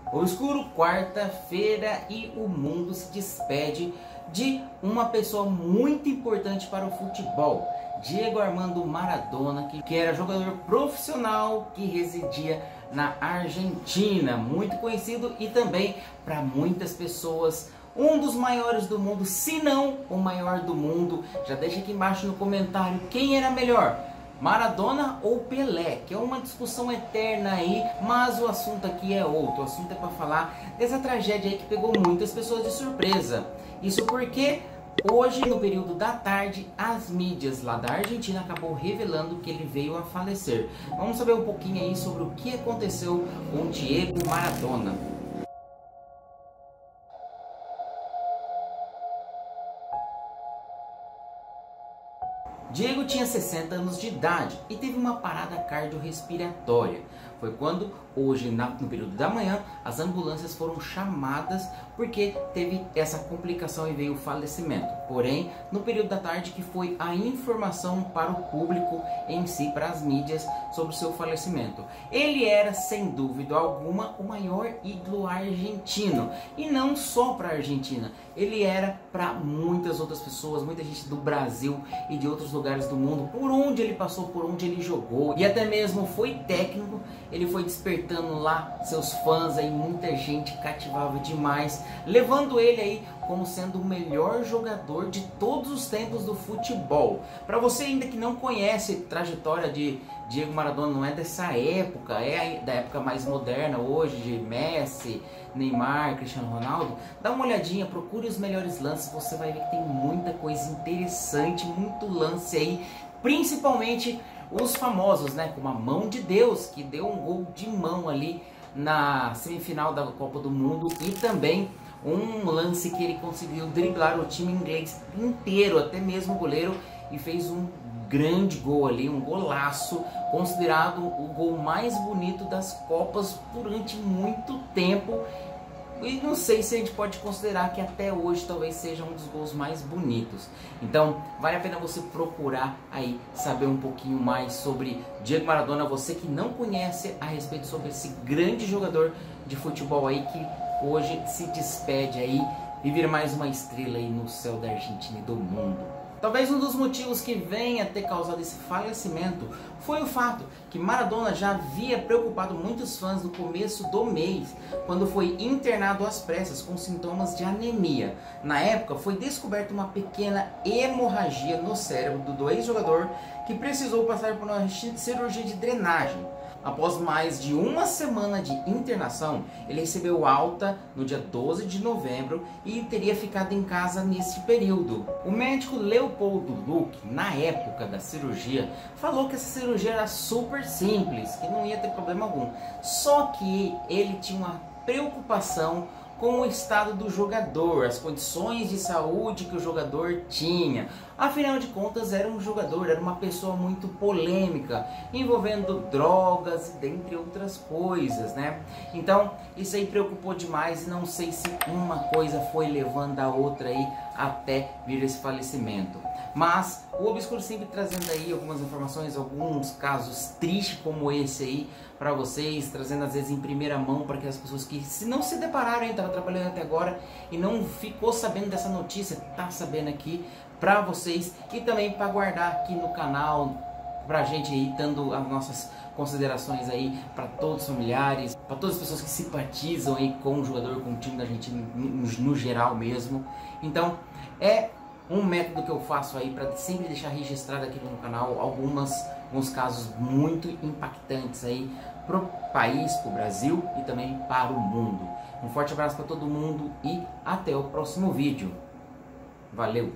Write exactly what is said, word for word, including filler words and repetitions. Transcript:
Obscuro, quarta-feira, e o mundo se despede de uma pessoa muito importante para o futebol, Diego Armando Maradona, que, que era jogador profissional que residia na Argentina, muito conhecido e também para muitas pessoas um dos maiores do mundo, se não o maior do mundo. Já deixa aqui embaixo no comentário quem era melhor, Maradona ou Pelé, que é uma discussão eterna aí, mas o assunto aqui é outro. O assunto é para falar dessa tragédia aí que pegou muitas pessoas de surpresa. Isso porque hoje, no período da tarde, as mídias lá da Argentina acabou revelando que ele veio a falecer. Vamos saber um pouquinho aí sobre o que aconteceu com Diego Maradona. Diego tinha sessenta anos de idade e teve uma parada cardiorrespiratória. Foi quando, hoje na, no período da manhã, as ambulâncias foram chamadas porque teve essa complicação e veio o falecimento. Porém, no período da tarde que foi a informação para o público em si, para as mídias, sobre o seu falecimento. Ele era, sem dúvida alguma, o maior ídolo argentino. E não só para a Argentina, ele era para muitas outras pessoas, muita gente do Brasil e de outros lugares do mundo, por onde ele passou, por onde ele jogou, e até mesmo foi técnico. Ele foi despertando lá seus fãs, aí muita gente cativava demais, levando ele aí como sendo o melhor jogador de todos os tempos do futebol. Para você ainda que não conhece a trajetória de Diego Maradona, não é dessa época, é da época mais moderna hoje, de Messi, Neymar, Cristiano Ronaldo, dá uma olhadinha, procure os melhores lances, você vai ver que tem muita coisa interessante, muito lance aí, principalmente os famosos, né, como a mão de Deus, que deu um gol de mão ali na semifinal da Copa do Mundo, e também um lance que ele conseguiu driblar o time inglês inteiro, até mesmo o goleiro, e fez um grande gol ali, um golaço, considerado o gol mais bonito das Copas durante muito tempo. E não sei se a gente pode considerar que até hoje talvez seja um dos gols mais bonitos. Então vale a pena você procurar aí saber um pouquinho mais sobre Diego Maradona, você que não conhece a respeito sobre esse grande jogador de futebol aí que hoje se despede aí e vira mais uma estrela aí no céu da Argentina e do mundo. Talvez um dos motivos que venha a ter causado esse falecimento foi o fato que Maradona já havia preocupado muitos fãs no começo do mês, quando foi internado às pressas com sintomas de anemia. Na época foi descoberta uma pequena hemorragia no cérebro do ex-jogador, que precisou passar por uma cirurgia de drenagem. Após mais de uma semana de internação, ele recebeu alta no dia doze de novembro e teria ficado em casa nesse período. O médico Leopoldo Luque, na época da cirurgia, falou que essa cirurgia era super simples, que não ia ter problema algum. Só que ele tinha uma preocupação com o estado do jogador, as condições de saúde que o jogador tinha. Afinal de contas, era um jogador, era uma pessoa muito polêmica, envolvendo drogas e dentre outras coisas, né? Então, isso aí preocupou demais, e não sei se uma coisa foi levando a outra aí até vir esse falecimento. Mas o Obscuro sempre trazendo aí algumas informações, alguns casos tristes como esse aí para vocês, trazendo às vezes em primeira mão para aquelas pessoas que se não se depararam, estavam trabalhando até agora e não ficou sabendo dessa notícia, tá sabendo aqui para vocês, e também para guardar aqui no canal pra gente aí, dando as nossas considerações aí para todos os familiares, para todas as pessoas que simpatizam aí com o jogador, com o time da Argentina no, no geral mesmo. Então é um método que eu faço aí para sempre deixar registrado aqui no canal algumas, alguns casos muito impactantes aí pro país, pro Brasil e também para o mundo. Um forte abraço para todo mundo e até o próximo vídeo. Valeu!